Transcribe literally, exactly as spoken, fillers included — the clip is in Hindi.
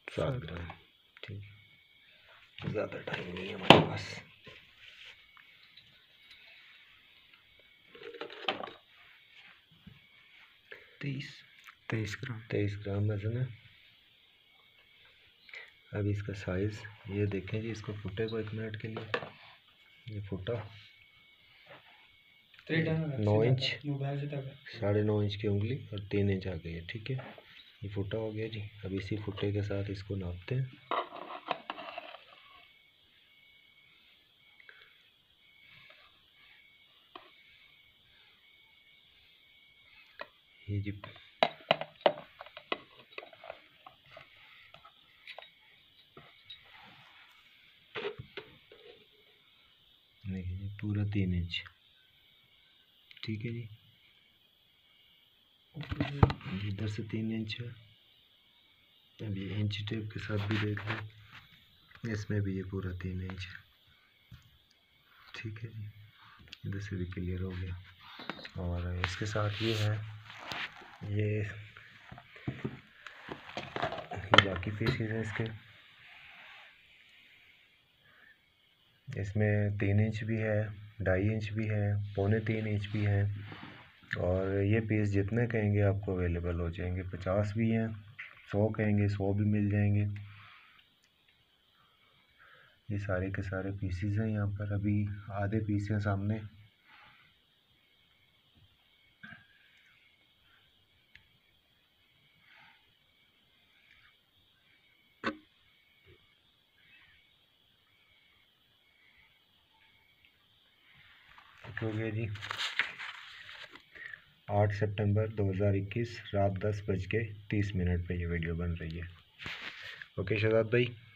सात ग्राम। ठीक, ज़्यादा टाइम नहीं है हमारे पास। तेईस तेईस ग्राम तेईस ग्राम वजन है। अब इसका साइज़ ये देखें जी, इसको फुटे को एक मिनट के लिए। ये फुटा नौ इंच, साढ़े नौ इंच की उंगली और तीन इंच आ गई है। ठीक है, ये फुटा हो गया जी। अब इसी फुटे के साथ इसको नापते हैं। ये जी देखिए पूरा तीन इंच। ठीक है जी, इधर से तीन इंच है। अब ये इंच टेप के साथ भी देख लें, इसमें भी ये पूरा तीन इंच है। ठीक है जी, इधर से भी क्लियर हो गया। और इसके साथ ये है, ये बाकी पीसेस हैं इसके। इसमें तीन इंच भी है, ढाई इंच भी है, पौने तीन इंच भी है। और ये पीस जितने कहेंगे आपको अवेलेबल हो जाएंगे। पचास भी हैं, सौ कहेंगे सौ भी मिल जाएंगे। ये सारे के सारे पीसीज हैं यहाँ पर। अभी आधे पीस हैं सामने। हो गया जी। आठ सितंबर दो हज़ार इक्कीस रात दस बज के तीस मिनट पे ये वीडियो बन रही है। ओके शहजाद भाई।